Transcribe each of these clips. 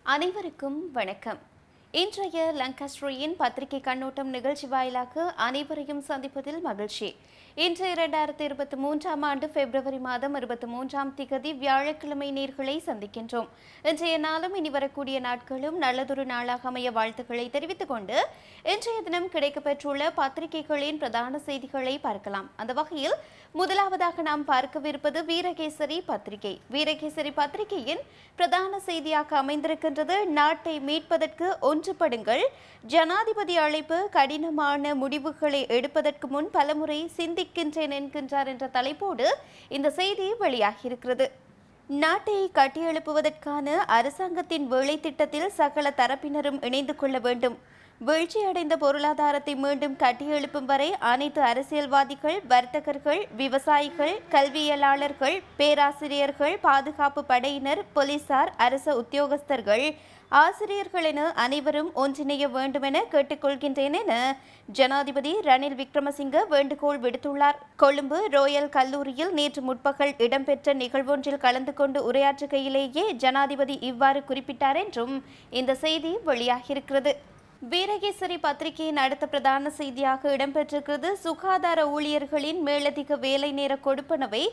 அனைவருக்கும் வணக்கம். இன்றைய லங்கஸ்ரீயின் பத்திரிகை கண்ணோட்டம் நிகழ்ச்சி வாயிலாக அனைவரையும் சந்திப்பதில் மகிழ்ச்சி. இன்று 2023ஆம் ஆண்டு பிப்ரவரி மாதம் 23ஆம் திகதி வியாழக்கிழமை நேர்களை சந்திக்கின்றோம். இன்றைய நாளும் இனி வரக்கூடிய நாட்களும் நல்லதொரு நாளாக அமைய வாழ்த்துக்களை தெரிவித்துக் கொண்டு இன்றைய தினம் கிடைக்கப்பெற்றுள்ள பத்திரிகைகளின் பிரதான செய்திகளை பார்க்கலாம். அந்த வகையில் முதலாவதாக நாம் பார்க்கவிருப்பது வீரகேசரி பத்திரிகை. வீரகேசரி பத்திரிகையின் பிரதான செய்தியாக அமைந்திருக்கின்றது நாட்டை மீட்பதற்கு ஒன்றுபடுங்கள், ஜனாதிபதி அழைப்பு, கடினமான முடிவுகளை எடுப்பதற்கு முன் பலமுறை சிந்திக்கின்றேன் என்கின்றார் என்ற தலைப்போடு இந்த செய்தி வெளியாகியிருக்கிறது. நாட்டை கட்டியெழுப்புவதற்கான அரசாங்கத்தின் வேலை திட்டத்தில் சகல தரப்பினரும் இணைந்து கொள்ள வேண்டும். வீழ்ச்சியடைந்த பொருளாதாரத்தை மீண்டும் கட்டியெழுப்பும் வரை அனைத்து அரசியல்வாதிகள், வர்த்தகர்கள், விவசாயிகள், கல்வியலாளர்கள், பேராசிரியர்கள், பாதுகாப்பு படையினர், போலீசார், அரசு உத்தியோகஸ்தர்கள், ஆசிரியர்கள் என அனைவரும் ஒன்றிணைய வேண்டும் என கேட்டுக்கொள்கின்றேன் என ஜனாதிபதி ரணில் விக்ரமசிங்க வேண்டுகோள் விடுத்துள்ளார். கொழும்பு ரோயல் கல்லூரியில் நேற்று முற்பகல் இடம்பெற்ற நிகழ்வொன்றில் கலந்து கொண்டு உரையாற்றுகையிலேயே ஜனாதிபதி இவ்வாறு குறிப்பிட்டார் என்றும் இந்த செய்தி வெளியாகியிருக்கிறது. வீரகேசரி பத்திரிகையின் அடுத்த பிரதான செய்தியாக இடம்பெற்றிருக்கிறது சுகாதார ஊழியர்களின் மேலதிக வேலை நேர கொடுப்பனவை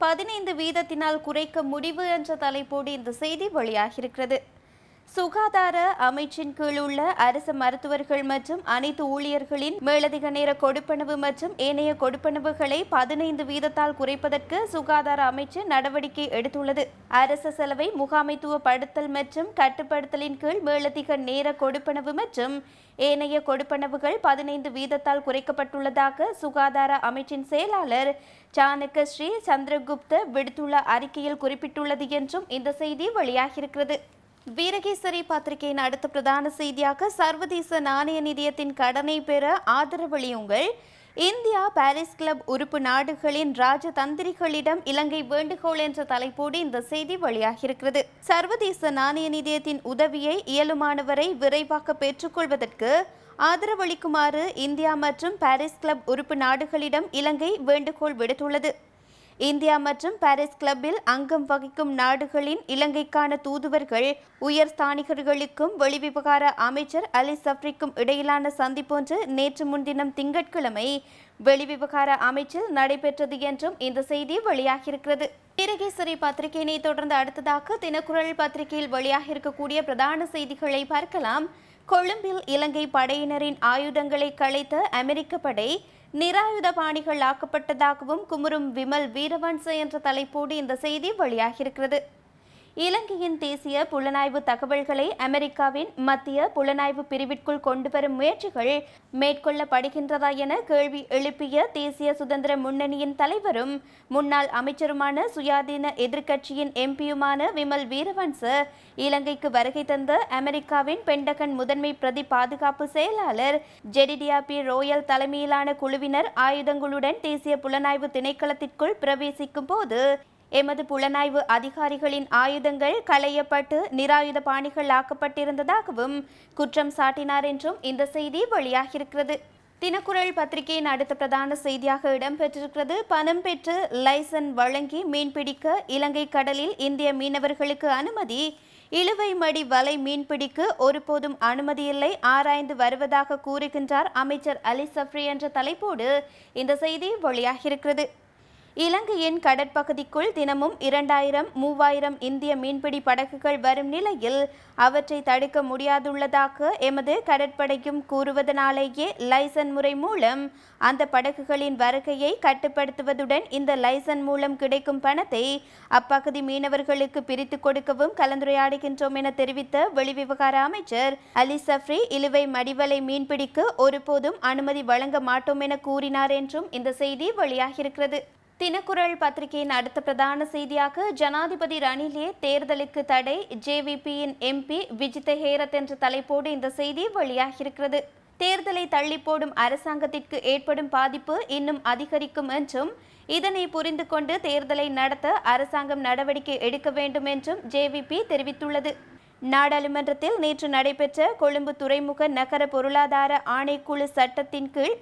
15% குறைக்க முடிவு என்ற தலைப்போடு இந்த செய்தி வெளியாகியிருக்கிறது. சுகாதார அமைச்சின் கீழ் உள்ள அரசு மருத்துவர்கள் மற்றும் அனைத்து ஊழியர்களின் மேலதிக நேர கொடுப்பனவு மற்றும் ஏனைய கொடுப்பனவுகளை 15% குறைப்பதற்கு சுகாதார அமைச்சு நடவடிக்கை எடுத்துள்ளது. அரசு செலவை முகாமைத்துவப்படுத்தல் மற்றும் கட்டுப்படுத்தலின் கீழ் மேலதிக நேர கொடுப்பனவு மற்றும் ஏனைய கொடுப்பனவுகள் 15% குறைக்கப்பட்டுள்ளதாக சுகாதார அமைச்சின் செயலாளர் சாணக்கஸ்ரீ சந்திரகுப்த விடுத்துள்ள அறிக்கையில் குறிப்பிட்டுள்ளது என்றும் இந்த செய்தி வெளியாகியிருக்கிறது. வீரகேசரி பத்திரிகையின் அடுத்த பிரதான செய்தியாக சர்வதேச நாணய நிதியத்தின் கடனை பெற ஆதரவளியுங்கள், இந்தியா பாரிஸ் கிளப் உறுப்பு நாடுகளின் ராஜதந்திரிகளிடம் இலங்கை வேண்டுகோள் என்ற தலைப்போடு இந்த செய்தி வெளியாகியிருக்கிறது. சர்வதேச நாணய நிதியத்தின் உதவியை இயலுமானவரை விரைவாக பெற்றுக்கொள்வதற்கு ஆதரவளிக்குமாறு இந்தியா மற்றும் பாரிஸ் கிளப் உறுப்பு நாடுகளிடம் இலங்கை வேண்டுகோள் விடுத்துள்ளது. இந்தியா மற்றும் பாரிஸ் கிளப்பில் அங்கம் வகிக்கும் நாடுகளின் இலங்கைக்கான தூதுவர்கள், உயர் ஸ்தானிகர்களுக்கும் வெளிவிவகார அமைச்சர் அலி சப்ரிக்கும் இடையிலான சந்திப்பொன்று நேற்று முன்தினம் திங்கட்கிழமை வெளிவிவகார அமைச்சில் நடைபெற்றது என்றும் இந்த செய்தி வெளியாகியிருக்கிறது. வீரகேசரி பத்திரிகையினை தொடர்ந்து அடுத்ததாக தினக்குரல் பத்திரிகையில் வெளியாகியிருக்கக்கூடிய பிரதான செய்திகளை பார்க்கலாம். கொழும்பில் இலங்கை படையினரின் ஆயுதங்களை களைத்த அமெரிக்க படை நிராயுத பாணிகள் ஆக்கப்பட்டதாகவும் குமுறும் விமல் வீரவன்ச என்ற தலைப்போடு இந்த செய்தி வெளியாகியிருக்கிறது. இலங்கையின் தேசிய புலனாய்வு தகவல்களை அமெரிக்காவின் மத்திய புலனாய்வு பிரிவிற்குள் கொண்டுவரும் முயற்சிகள் மேற்கொள்ளப்படுகின்றதா என கேள்வி எழுப்பிய தேசிய சுதந்திர முன்னணியின் தலைவரும் முன்னாள் அமைச்சருமான சுயாதீன எதிர்க்கட்சியின் எம்பியுமான விமல் வீரவன்ச இலங்கைக்கு வருகை தந்த அமெரிக்காவின் பென்டகன் முதன்மை பிரதி பாதுகாப்பு செயலாளர் ஜெடிடியா பி ரோயல் தலைமையிலான குழுவினர் ஆயுதங்களுடன் தேசிய புலனாய்வு திணைக்களத்திற்குள் பிரவேசிக்கும் போது எமது புலனாய்வு அதிகாரிகளின் ஆயுதங்கள் களையப்பட்டு நிராயுத பாணிகள் ஆக்கப்பட்டிருந்ததாகவும் குற்றம் சாட்டினார் என்றும் இந்த செய்தி வெளியாகியிருக்கிறது. தினக்குரல் பத்திரிகையின் அடுத்த பிரதான செய்தியாக இடம்பெற்றிருக்கிறது பணம் பெற்று லைசன் வழங்கி மீன்பிடிக்க இலங்கை கடலில் இந்திய மீனவர்களுக்கு அனுமதி, இழுவை மடி வலை மீன்பிடிக்கு ஒருபோதும் அனுமதியில்லை, ஆராய்ந்து வருவதாக கூறுகின்றார் அமைச்சர் அலி சப்ரி என்ற தலைப்போடு இந்த செய்தி வெளியாகியிருக்கிறது. இலங்கையின் கடற்பகுதிக்குள் தினமும் 2000-3000 இந்திய மீன்பிடி படகுகள் வரும் நிலையில் அவற்றை தடுக்க முடியாதுள்ளதாக எமது கடற்படையும் கூறுவதனாலேயே லைசன் முறை மூலம் அந்த படகுகளின் வருகையை கட்டுப்படுத்துவதுடன் இந்த லைசன் மூலம் கிடைக்கும் பணத்தை அப்பகுதி மீனவர்களுக்கு பிரித்து கொடுக்கவும் கலந்துரையாடுகின்றோம் என தெரிவித்த வெளிவிவகார அமைச்சர் அலி சப்ரி இழுவை மடிவலை மீன்பிடிக்கு ஒருபோதும் அனுமதி வழங்க மாட்டோம் என கூறினார் என்றும் இந்த செய்தி வெளியாகியிருக்கிறது. தினக்குரல் பத்திரிகையின் அடுத்த பிரதான செய்தியாக ஜனாதிபதி ரணிலே தேர்தலுக்கு தடை, ஜேவிபியின் எம்பி விஜித ஹேரத் என்ற தலைப்போடு இந்த செய்தி வெளியாகியிருக்கிறது. தேர்தலை தள்ளி போடும் அரசாங்கத்திற்கு ஏற்படும் பாதிப்பு இன்னும் அதிகரிக்கும் என்றும் இதனை புரிந்து கொண்டு தேர்தலை நடத்த அரசாங்கம் நடவடிக்கை எடுக்க வேண்டும் என்றும் ஜேவிபி தெரிவித்துள்ளது. நாடாளுமன்றத்தில் நேற்று நடைபெற்ற கொழும்பு துறைமுக நகர பொருளாதார ஆணைக்குழு சட்டத்தின் கீழ்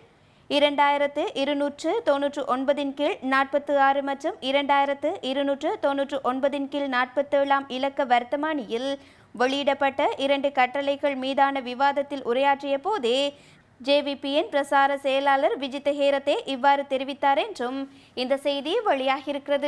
2299 கீழ் 46 மற்றும் 2299 கீழ் 47 இலக்க வர்த்தமானியில் வெளியிடப்பட்ட 2 கட்டளைகள் மீதான விவாதத்தில் உரையாற்றிய போதே ஜேவிபியின் பிரசார செயலாளர் விஜித ஹேரத்தே இவ்வாறு தெரிவித்தார் என்றும் இந்த செய்தி வெளியாகியிருக்கிறது.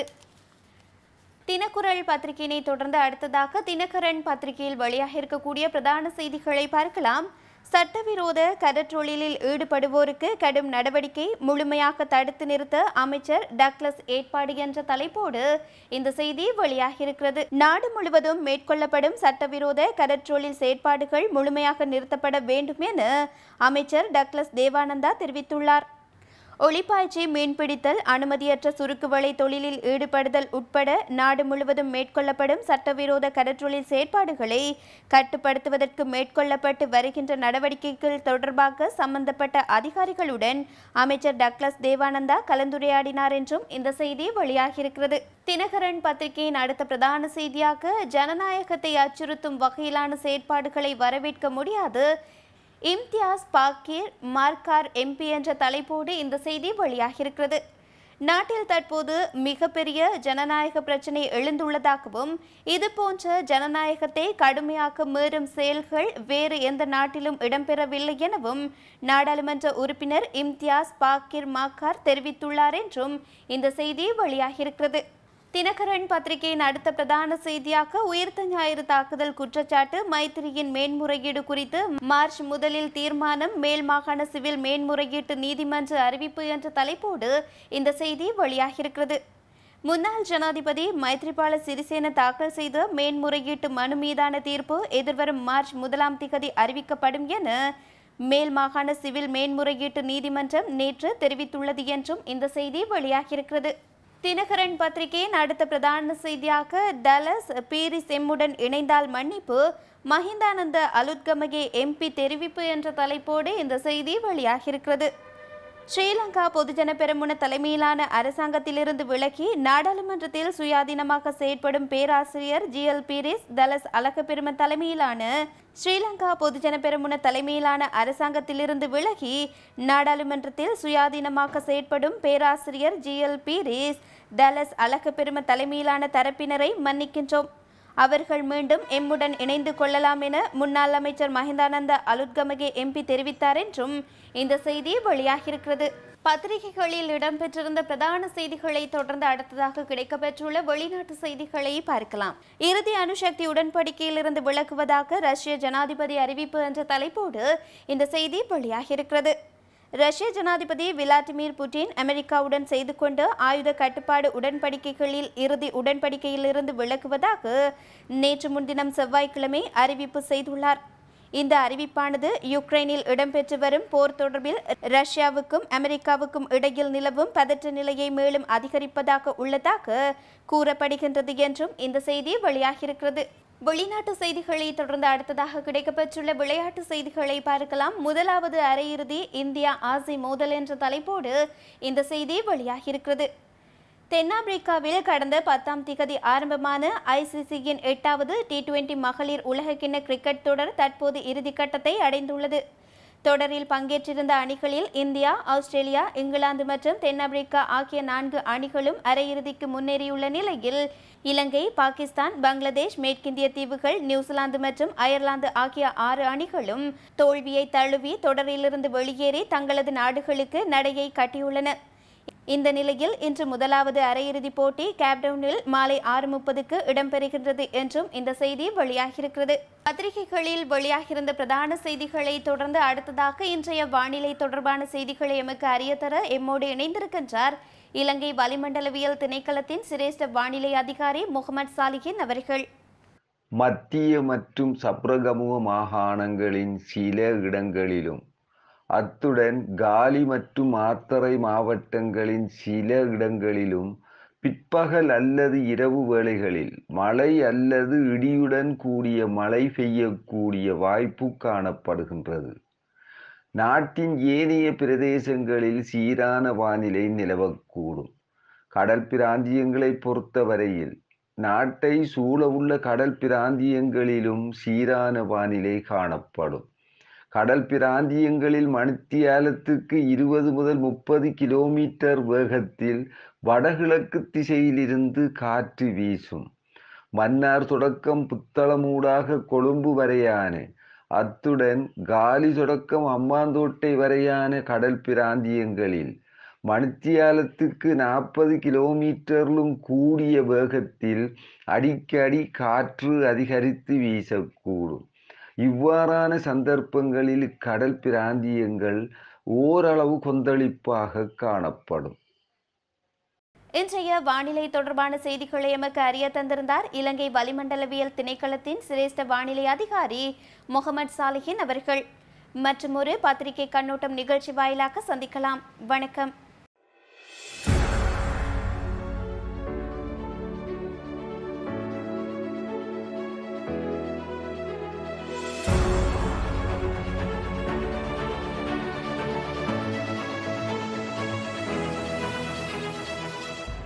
தினக்குரல் பத்திரிகையினை தொடர்ந்து அடுத்ததாக தினகரன் பத்திரிகையில் வெளியாக இருக்கக்கூடிய பிரதான செய்திகளை பார்க்கலாம். சட்டவிரோத கடற்றொழிலில் ஈடுபடுவோருக்கு கடும் நடவடிக்கை, முழுமையாக தடுத்து நிறுத்த அமைச்சர் டக்ளஸ் ஏற்பாடு என்ற தலைப்போடு இந்த செய்தி வெளியாகியிருக்கிறது. நாடு முழுவதும் மேற்கொள்ளப்படும் சட்டவிரோத கடற்றொழில் செயற்பாடுகள் முழுமையாக நிறுத்தப்பட வேண்டும் என அமைச்சர் டக்ளஸ் தேவானந்தா தெரிவித்துள்ளார். ஒளிப்பாய்ச்சி, மீன்பிடித்தல், அனுமதியற்ற சுருக்குவலை தொழிலில் ஈடுபடுதல் உட்பட நாடு முழுவதும் மேற்கொள்ளப்படும் சட்டவிரோத கடற்றொழில் செயற்பாடுகளை கட்டுப்படுத்துவதற்கு மேற்கொள்ளப்பட்டு வருகின்ற நடவடிக்கைகள் தொடர்பாக சம்பந்தப்பட்ட அதிகாரிகளுடன் அமைச்சர் டக்ளஸ் தேவானந்தா கலந்துரையாடினார் என்றும் இந்த செய்தி வெளியாகியிருக்கிறது. தினகரன் பத்திரிகையின் அடுத்த பிரதான செய்தியாக ஜனநாயகத்தை அச்சுறுத்தும் வகையிலான செயற்பாடுகளை வரவேற்க முடியாது, இம்தியாஸ் பாக்கீர் மார்கார் எம்பி என்ற தலைப்போடு இந்த செய்தி வெளியாகியிருக்கிறது. நாட்டில் தற்போது மிகப்பெரிய ஜனநாயக பிரச்சினை எழுந்துள்ளதாகவும் இதுபோன்ற ஜனநாயகத்தை கடுமையாக மீறும் செயல்கள் வேறு எந்த நாட்டிலும் இடம்பெறவில்லை எனவும் நாடாளுமன்ற உறுப்பினர் இம்தியாஸ் பாக்கீர் மார்கார் தெரிவித்துள்ளார் என்றும் இந்த செய்தி வெளியாகியிருக்கிறது. தினகரன் பத்திரிகையின் அடுத்த பிரதான செய்தியாக உயிர்த்த ஞாயிறு தாக்குதல் குற்றச்சாட்டு மைத்திரியின் மேன்முறையீடு குறித்து மார்ச் முதலில் தீர்மானம், மேல் மாகாண சிவில் மேன்முறையீட்டு நீதிமன்ற அறிவிப்பு என்ற தலைப்போடு இந்த செய்தி வெளியாகியிருக்கிறது. முன்னாள் ஜனாதிபதி மைத்ரிபால சிறிசேன தாக்கல் செய்த மேன்முறையீட்டு மனு மீதான தீர்ப்பு எதிர்வரும் மார்ச் 1 அறிவிக்கப்படும் என மேல் மாகாண சிவில் மேன்முறையீட்டு நீதிமன்றம் நேற்று தெரிவித்துள்ளது என்றும் இந்த செய்தி வெளியாகியிருக்கிறது. தினகரன் பத்திரிகையின் அடுத்த பிரதான செய்தியாக டலஸ் பீரிஸ் எம்முடன் இணைந்தால் மன்னிப்பு, மஹிந்தானந்த அலுத்கமகே எம்பி தெரிவிப்பு என்ற தலைப்போடு இந்த செய்தி வெளியாகியிருக்கிறது. ஸ்ரீலங்கா பொதுஜன பெரமுன தலைமையிலான அரசாங்கத்திலிருந்து விலகி நாடாளுமன்றத்தில் சுயாதீனமாக செயற்படும் பேராசிரியர் ஜிஎல் பீரிஸ் தலஸ் அலகப்பெரும தலைமையிலான ஸ்ரீலங்கா பொதுஜன பெரமுன தலைமையிலான அரசாங்கத்திலிருந்து விலகி நாடாளுமன்றத்தில் சுயாதீனமாக செயற்படும் பேராசிரியர் ஜிஎல் பீரிஸ் தலஸ் அலகப்பெரும தலைமையிலான தரப்பினரை மன்னிக்கின்றோம். அவர்கள் மீண்டும் எம்முடன் இணைந்து கொள்ளலாம் என முன்னாள் அமைச்சர் மஹிந்தானந்த அலுத்கமகே எம்பி தெரிவித்தார் என்றும் இந்த செய்தி வெளியாகியிருக்கிறது. பத்திரிகைகளில் இடம்பெற்றிருந்த பிரதான செய்திகளை தொடர்ந்து அடுத்ததாக கிடைக்கப்பெற்றுள்ள வெளிநாட்டு செய்திகளை பார்க்கலாம். இறுதி அணுசக்தி உடன்படிக்கையிலிருந்து விலகுவதாக ரஷ்ய ஜனாதிபதி அறிவிப்பு என்ற தலைப்போடு இந்த செய்தி வெளியாகியிருக்கிறது. ரஷ்ய ஜனாதிபதி விளாடிமிர் புட்டின் அமெரிக்காவுடன் செய்து கொண்ட ஆயுத கட்டுப்பாடு உடன்படிக்கைகளில் இறுதி உடன்படிக்கையிலிருந்து விலகுவதாக நேற்று முன்தினம் செவ்வாய்க்கிழமை அறிவிப்பு செய்துள்ளார். இந்த அறிவிப்பானது யுக்ரைனில் இடம்பெற்று வரும் போர் தொடர்பில் ரஷ்யாவுக்கும் அமெரிக்காவுக்கும் இடையில் நிலவும் பதற்ற நிலையை மேலும் அதிகரிப்பதாக உள்ளதாக கூறப்படுகின்றது என்றும் இந்த செய்தி வெளியாகியிருக்கிறது. வெளிநாட்டு செய்திகளை தொடர்ந்து அடுத்ததாக கிடைக்கப்பெற்றுள்ள விளையாட்டு செய்திகளை பார்க்கலாம். முதலாவது அரையிறுதி இந்தியா ஆசி மோதல் என்ற தலைப்போடு இந்த செய்தி வெளியாகியிருக்கிறது. தென்னாப்பிரிக்காவில் கடந்த 10 ஆரம்பமான ஐசிசியின் 8வது T20 மகளிர் உலகக்கிண்ண கிரிக்கெட் தொடர் தற்போது இறுதிக்கட்டத்தை அடைந்துள்ளது. தொடரில் பங்கேற்றிருந்த அணிகளில் இந்தியா, ஆஸ்திரேலியா, இங்கிலாந்து மற்றும் தென்னாப்பிரிக்கா ஆகிய 4 அணிகளும் அரையிறுதிக்கு முன்னேறியுள்ள நிலையில் இலங்கை, பாகிஸ்தான், பங்களாதேஷ், மேற்கிந்திய தீவுகள், நியூசிலாந்து மற்றும் அயர்லாந்து ஆகிய 6 அணிகளும் தோல்வியை தழுவி தொடரிலிருந்து வெளியேறி தங்களது நாடுகளுக்கு நடையை கட்டியுள்ளன. இந்த நிலையில் இன்று முதலாவது அரையிறுதிப் போட்டி கேப்டவுனில் மாலை 6:30க்கு இடம்பெறுகின்றது என்றும் இந்த செய்தி வெளியாகியிருக்கிறது. பத்திரிகைகளில் வெளியாகியிருந்த பிரதான செய்திகளை தொடர்ந்து அடுத்ததாக இன்றைய வானிலை தொடர்பான செய்திகளை எமக்கு அறிய தர எம்மோடு இணைந்திருக்கின்றார் இலங்கை வளிமண்டலவியல் திணைக்களத்தின் சிரேஷ்ட வானிலை அதிகாரி முகமது சாலிஹின் அவர்கள். மத்திய மற்றும் சப்ரகமுக மாகாணங்களின் சில இடங்களிலும் அத்துடன் காலி மற்றும் மாத்தறை மாவட்டங்களின் சில இடங்களிலும் பிற்பகல் அல்லது இரவு வேளைகளில் மழை அல்லது இடியுடன் கூடிய மழை பெய்யக்கூடிய வாய்ப்பு காணப்படுகின்றது. நாட்டின் ஏனைய பிரதேசங்களில் சீரான வானிலை நிலவக்கூடும். கடல் பிராந்தியங்களை பொறுத்தவரையில் நாட்டை சூழவுள்ள கடல் பிராந்தியங்களிலும் சீரான வானிலை காணப்படும். கடல் பிராந்தியங்களில் மணித்தியாலத்துக்கு 20 முதல் 30 கிலோமீட்டர் வேகத்தில் வடகிழக்கு திசையிலிருந்து காற்று வீசும். மன்னார் தொடக்கம் புத்தளமூடாக கொழும்பு வரையான, அத்துடன் காலி தொடக்கம் அம்பாந்தோட்டை வரையான கடல் பிராந்தியங்களில் மணித்தியாலத்துக்கு 40 கிலோமீட்டரிலும் கூடிய வேகத்தில் அடிக்கடி காற்று அதிகரித்து வீசக்கூடும். இவ்வாறான சந்தர்ப்பங்களில் கடல் பிராந்தியங்கள் ஓரளவு கொந்தளிப்பாக காணப்படும். இன்றைய வானிலை தொடர்பான செய்திகளை எமக்கு அறிய தந்திருந்தார் இலங்கை வளிமண்டலவியல் திணைக்களத்தின் சிரேஷ்ட வானிலை அதிகாரி முகமது சாலிஹின் அவர்கள். மற்றும் ஒரு பத்திரிகை கண்ணோட்டம் நிகழ்ச்சி வாயிலாக சந்திக்கலாம். வணக்கம்.